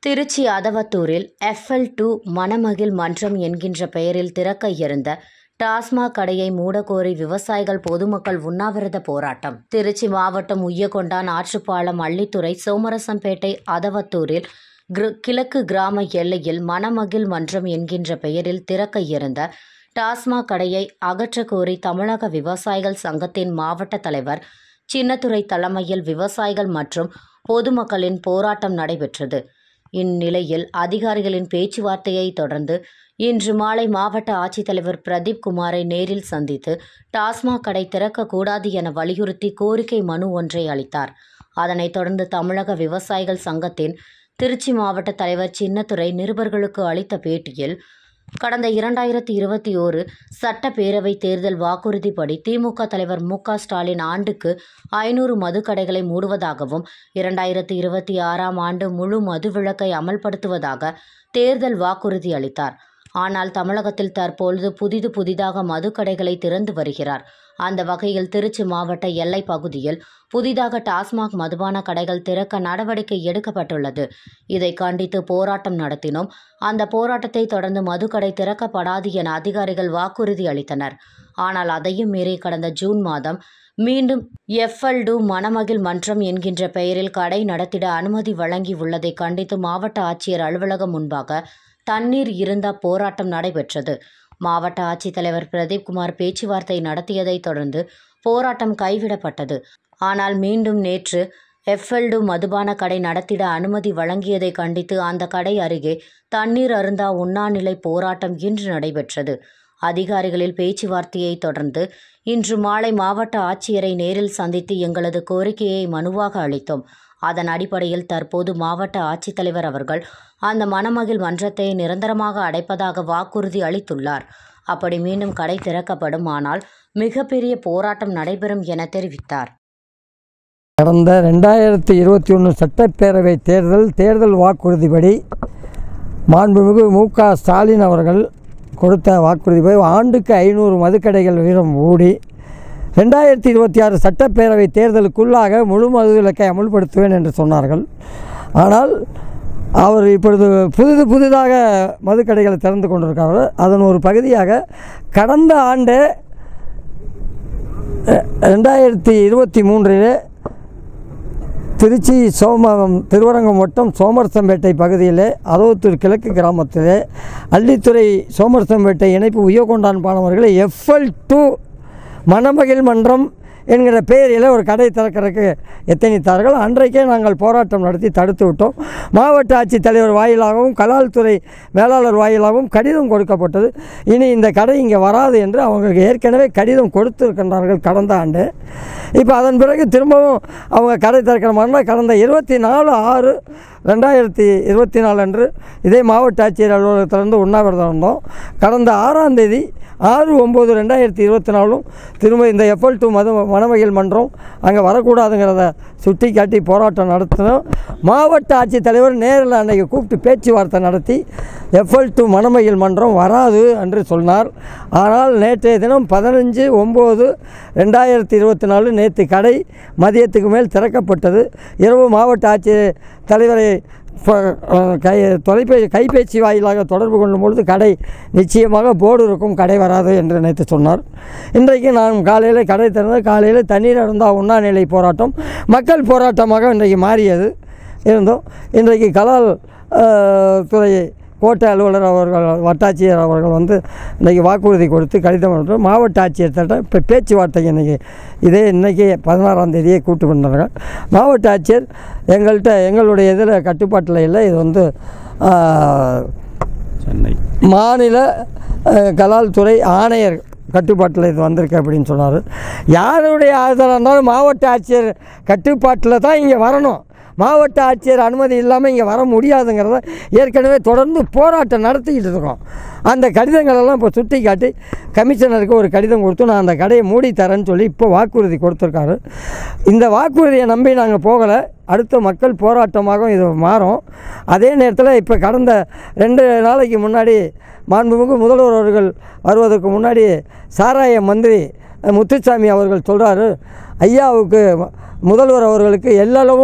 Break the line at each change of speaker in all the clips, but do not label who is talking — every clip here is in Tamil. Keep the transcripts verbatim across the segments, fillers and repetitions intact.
திருச்சி அதவத்தூரில் எஃப்எல் டூ மணமகிழ் மன்றம் என்கின்ற பெயரில் திறக்க இருந்த டாஸ்மாக் கடையை மூடக்கோரி விவசாயிகள் பொதுமக்கள் உண்ணாவிரத போராட்டம். திருச்சி மாவட்டம் உய்யகொண்டான் ஆற்றுப்பாலம் அள்ளித்துறை சோமரசம்பேட்டை அதவத்தூரில் கிழக்கு கிராம எல்லையில் மணமகிழ் மன்றம் என்கின்ற பெயரில் திறக்க இருந்த டாஸ்மாக் கடையை அகற்றக் கோரி தமிழக விவசாயிகள் சங்கத்தின் மாவட்ட தலைவர் சின்னத்துரை தலைமையில் விவசாயிகள் மற்றும் பொதுமக்களின் போராட்டம் நடைபெற்றது. இந்நிலையில் அதிகாரிகளின் பேச்சுவார்த்தையை தொடர்ந்து இன்று மாலை மாவட்ட ஆட்சித்தலைவர் பிரதீப் குமாரை நேரில் சந்தித்து டாஸ்மாக் கடை திறக்கக்கூடாது என வலியுறுத்தி கோரிக்கை மனு ஒன்றை அளித்தார். அதனைத் தொடர்ந்து தமிழக விவசாயிகள் சங்கத்தின் திருச்சி மாவட்ட தலைவர் சின்னத்துரை நிருபர்களுக்கு அளித்த பேட்டியில், கடந்த இரண்டாயிரத்தி இருபத்தி ஓரு சட்டப்பேரவை தேர்தல் வாக்குறுதிப்படி திமுக தலைவர் மு க ஸ்டாலின் ஆண்டுக்கு ஐநூறு மதுக்கடைகளை மூடுவதாகவும் இரண்டாயிரத்தி இருபத்தி ஆறாம் ஆண்டு முழு மதுவிலக்கை அமல்படுத்துவதாக தேர்தல் வாக்குறுதி அளித்தார். ஆனால் தமிழகத்தில் தற்பொழுது புதிது புதிதாக மதுக்கடைகளை திறந்து வருகிறார். அந்த வகையில் திருச்சி மாவட்ட எல்லை பகுதியில் புதிதாக டாஸ்மாக் மதுபான கடைகள் திறக்க நடவடிக்கை எடுக்கப்பட்டுள்ளது. இதை கண்டித்து போராட்டம் நடத்தினோம். அந்த போராட்டத்தை தொடர்ந்து மதுக்கடை திறக்கப்படாது என அதிகாரிகள் வாக்குறுதி அளித்தனர். ஆனால் அதையும் மீறி கடந்த ஜூன் மாதம் மீண்டும் எஃப்எல் டூ மணமகிழ் மன்றம் என்கின்ற பெயரில் கடை நடத்திட அனுமதி வழங்கி உள்ளதை கண்டித்து மாவட்ட ஆட்சியர் அலுவலகம் முன்பாக தண்ணீர் இருந்த போராட்டம் நடைபெற்றது. மாவட்ட ஆட்சித்தலைவர் பிரதீப் குமார் பேச்சுவார்த்தை நடத்தியதை தொடர்ந்து போராட்டம் கைவிடப்பட்டது. ஆனால் மீண்டும் நேற்று எஃப்எல் டூ மதுபான கடை நடத்திட அனுமதி வழங்கியதை கண்டித்து அந்த கடை அருகே தண்ணீர் அருந்தா உண்ணாநிலை போராட்டம் இன்று நடைபெற்றது. அதிகாரிகளில் பேச்சுவார்த்தையை தொடர்ந்து இன்று மாலை மாவட்ட ஆட்சியரை நேரில் சந்தித்து எங்களது கோரிக்கையை மனுவாக அளித்தோம். அதன் அடிப்படையில் தற்போது மாவட்ட ஆட்சித்தலைவர் அவர்கள் அந்த மணமகிழ் மன்றத்தை நிரந்தரமாக அடைப்பதாக வாக்குறுதி அளித்துள்ளார். அப்படி மீண்டும் கடை திறக்கப்படும் ஆனால் மிகப்பெரிய போராட்டம் நடைபெறும் என தெரிவித்தார்.
கடந்த ரெண்டாயிரத்தி இருபத்தி ஒன்று சட்டப்பேரவை தேர்தல் தேர்தல் வாக்குறுதிப்படி மாண்புமிகு மு க ஸ்டாலின் அவர்கள் கொடுத்த வாக்குறுதிப்படி ஆண்டுக்கு ஐநூறு மதுக்கடைகள் வீதம் மூடி ரெண்டாயிரத்தி இருபத்தி ஆறு சட்டப்பேரவை தேர்தலுக்குள்ளாக முழு மதுவிலக்கை அமுல்படுத்துவேன் என்று சொன்னார்கள். ஆனால் அவர் இப்பொழுது புதிது புதிதாக மதுக்கடைகளை திறந்து கொண்டிருக்கிறார்கள். அதன் ஒரு பகுதியாக கடந்த ஆண்டு ரெண்டாயிரத்தி இருபத்தி மூன்றிலே திருச்சி சோமம் திருவரங்கம் வட்டம் சோமரசம்பேட்டை பகுதியிலே அதவத்தூர் கிழக்கு கிராமத்திலே அள்ளித்துறை சோமரசம்பேட்டை இணைப்பு உய்யகொண்டான் பாலவர்களை எஃப்எல் டூ மணமகிழ் மன்றம் என்கிற பெயரில் ஒரு கடை திறக்கிறதுக்கு எத்தனித்தார்கள். அன்றைக்கே நாங்கள் போராட்டம் நடத்தி தடுத்து விட்டோம். மாவட்ட ஆட்சித்தலைவர் வாயிலாகவும் கலால்துறை மேலாளர் வாயிலாகவும் கடிதம் கொடுக்கப்பட்டது. இனி இந்த கடை இங்கே வராது என்று அவங்களுக்கு ஏற்கனவே கடிதம் கொடுத்துருக்கின்றார்கள் கடந்த ஆண்டு. இப்போ அதன் பிறகு திரும்பவும் அவங்க கடை திறக்கிற மாதிரினா கடந்த இருபத்தி நாலு ஆறு ரெண்டாயிரத்தி இருபத்தி நாலு அன்று இதே மாவட்ட ஆட்சியர் அலுவலகத்திலிருந்து உண்ணாவிரதம் இருந்தோம். கடந்த ஆறாம் தேதி ஆறு ஒம்பது ரெண்டாயிரத்தி இருபத்தி நாலும் திரும்ப இந்த எஃப்எல் டூ மது மணமகிழ் மன்றம் அங்கே வரக்கூடாதுங்கிறத சுட்டி காட்டி போராட்டம் நடத்தினோம். மாவட்ட ஆட்சித்தலைவர் நேரில் அன்றைக்கி கூப்பிட்டு பேச்சுவார்த்தை நடத்தி எஃப்எல் டூ மணமகிழ் மன்றம் வராது என்று சொன்னார். ஆனால் நேற்றைய தினம் பதினஞ்சு ஒம்பது ரெண்டாயிரத்தி இருபத்தி நாலு நேற்று கடை மதியத்துக்கு மேல் திறக்கப்பட்டது. இரவு மாவட்ட ஆட்சியர் தலைவரை கை தொலைபேசி கைபேசி வாயிலாக தொடர்பு கொள்ளும் பொழுது கடை நிச்சயமாக போர்டு இருக்கும், கடை வராது என்று நினைத்து சொன்னார். இன்றைக்கு நான் காலையில் கடை திறந்து காலையில் தண்ணீர் அருந்தா உண்ணாநிலை போராட்டம் மக்கள் போராட்டமாக இன்றைக்கு மாறியது இருந்தோம். இன்றைக்கு கலால் துறை கோட்டை அலுவலர் அவர்கள் வட்டாட்சியர் அவர்கள் வந்து இன்றைக்கி வாக்குறுதி கொடுத்து கடிதம் கொடுத்து மாவட்ட ஆட்சியர் தட்ட இப்போ பேச்சுவார்த்தைக்கு இன்றைக்கி இதே இன்றைக்கி பதினாறாம் தேதியே கூட்டு பண்ணாங்க. மாவட்ட ஆட்சியர் எங்கள்கிட்ட எங்களுடைய இதில் கட்டுப்பாட்டில் இல்லை, இது வந்து சென்னை மாநில கலால் துறை ஆணையர் கட்டுப்பாட்டில் இது வந்திருக்கு அப்படின்னு சொன்னார். யாருடைய ஆதரவாக இருந்தாலும் மாவட்ட ஆட்சியர் கட்டுப்பாட்டில் தான் இங்கே வரணும். மாவட்ட ஆட்சியர் அனுமதி இல்லாமல் இங்கே வர முடியாதுங்கிறத ஏற்கனவே தொடர்ந்து போராட்டம் நடத்திக்கிட்டு இருக்கோம். அந்த கடிதங்களெல்லாம் இப்போ சுட்டி காட்டி கமிஷனருக்கு ஒரு கடிதம் கொடுத்து நான் அந்த கடையை மூடி தரேன்னு சொல்லி இப்போ வாக்குறுதி கொடுத்துருக்காரு. இந்த வாக்குறுதியை நம்பி நாங்கள் போகலை. அடுத்த மக்கள் போராட்டமாகவும் இது மாறும். அதே நேரத்தில் இப்போ கடந்த ரெண்டு நாளைக்கு முன்னாடி மாண்புமிகு முதல்வர் அவர்கள் வருவதற்கு முன்னாடி சாராய மந்திரி முத்துசாமி அவர்கள் சொல்கிறாரு, ஐயாவுக்கு முதல்வர் அவர்களுக்கு எல்லளவும்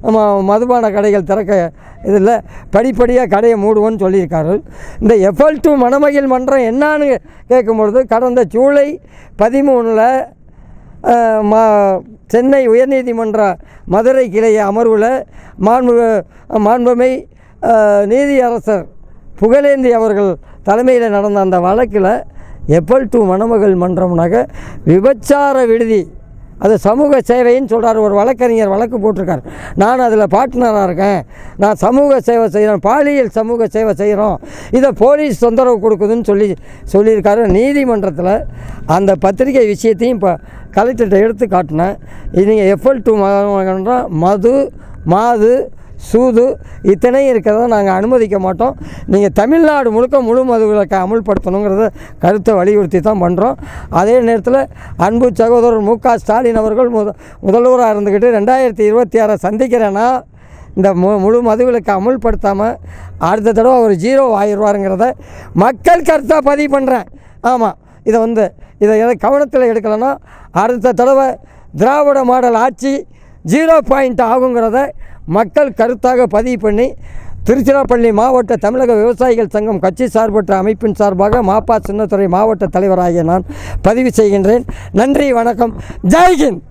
மதுபான கடைகள் திறக்க இதில் படிப்படியாக கடையை மூடுவோன்னு சொல்லியிருக்காரு. இந்த எஃப்எல் டூ மணமகிழ் மன்றம் என்னான்னு கேட்கும்பொழுது கடந்த ஜூலை பதிமூணில் மா சென்னை உயர்நீதிமன்ற மதுரை கிளை அமர்வில் மாண்பு மாண்புமை நீதியரசர் புகழேந்தி அவர்கள் தலைமையில் நடந்த அந்த வழக்கில் எஃப்எல் டூ மணமகள் மன்றம்னாக விபச்சார விடுதி, அது சமூக சேவைன்னு சொல்கிறார். ஒரு வழக்கறிஞர் வழக்கு போட்டிருக்கார். நான் அதில் பார்ட்னராக இருக்கேன், நான் சமூக சேவை செய்கிறேன், பாலியல் சமூக சேவை செய்கிறோம், இதை போலீஸ் தொந்தரவு கொடுக்குதுன்னு சொல்லி சொல்லியிருக்காரு. நீதிமன்றத்தில் அந்த பத்திரிகை விஷயத்தையும் இப்போ கலெக்டர்கிட்ட எடுத்து காட்டினேன். இது நீங்கள் எஃப்எல் டூ மன்றம் மது மாது சூது இத்தனையும் இருக்கிறத நாங்கள் அனுமதிக்க மாட்டோம். நீங்கள் தமிழ்நாடு முழுக்க முழு மதுவிலக்கை அமுல்படுத்தணுங்கிறத கருத்தை வலியுறுத்தி தான் பண்ணுறோம். அதே நேரத்தில் அன்பு சகோதரர் மு க ஸ்டாலின் அவர்கள் முத முதல்வராக இருந்துக்கிட்டு ரெண்டாயிரத்தி இருபத்தி ஆறை சந்திக்கிறேன்னா இந்த மு முழு மதுவிலக்கை அமுல்படுத்தாமல் அடுத்த தடவை ஒரு ஜீரோ ஆயிடுவாருங்கிறத மக்கள் கருத்தாக பதிவு பண்ணுறேன். ஆமாம், இதை வந்து இதை எதை கவனத்தில் எடுக்கலைன்னா அடுத்த தடவை திராவிட மாடல் ஆட்சி ஜீரோ பாயிண்ட் ஆகுங்கிறத மக்கள் கருத்தாக பதிவு பண்ணி திருச்சிராப்பள்ளி மாவட்ட தமிழக விவசாயிகள் சங்கம் கட்சி சார்பற்ற அமைப்பின் சார்பாக மாப்பா சின்னத்துறை மாவட்ட தலைவராகிய நான் பதிவு செய்கின்றேன். நன்றி, வணக்கம், ஜெய்ஹிந்த்.